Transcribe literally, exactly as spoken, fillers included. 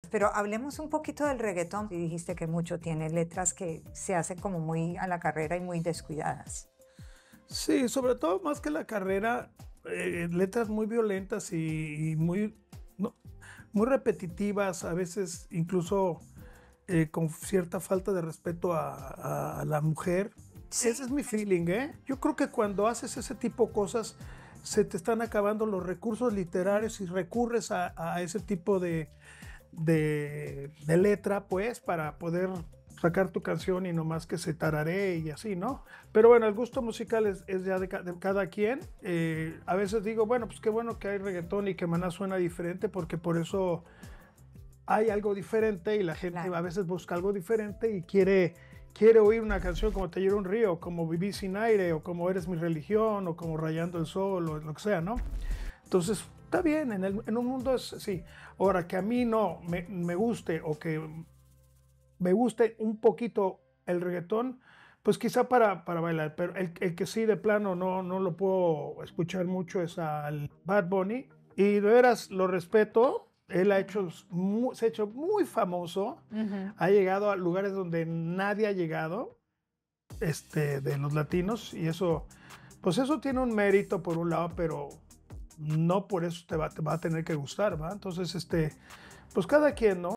Pero hablemos un poquito del reggaetón. Y dijiste que mucho tiene letras que se hacen como muy a la carrera y muy descuidadas. Sí, sobre todo más que la carrera, eh, letras muy violentas y, y muy, no, muy repetitivas, a veces incluso eh, con cierta falta de respeto a, a- a la mujer. Ese Sí. es mi feeling, ¿eh? Yo creo que cuando haces ese tipo de cosas, se te están acabando los recursos literarios y recurres a, a ese tipo de, de, de letra, pues, para poder sacar tu canción y no más que se tararee y así, ¿no? Pero bueno, el gusto musical es, es ya de, ca- de cada quien. Eh, a veces digo, bueno, pues qué bueno que hay reggaetón y que Maná suena diferente porque por eso hay algo diferente y la gente Claro. a veces busca algo diferente y quiere, quiere oír una canción como Te lloro un río, como Viví sin aire, o como Eres mi religión, o como Rayando el sol, o lo que sea, ¿no? Entonces, está bien, en, el, en un mundo es sí. Ahora, que a mí no me, me guste o que me guste un poquito el reggaetón, pues quizá para, para bailar, pero el, el que sí de plano no, no lo puedo escuchar mucho es al Bad Bunny y de veras lo respeto, él ha hecho, mu- se ha hecho muy famoso, Ujú. ha llegado a lugares donde nadie ha llegado, este, de los latinos y eso, pues eso tiene un mérito por un lado, pero no por eso te va, te va a tener que gustar, ¿va? Entonces, este, pues cada quien, ¿no?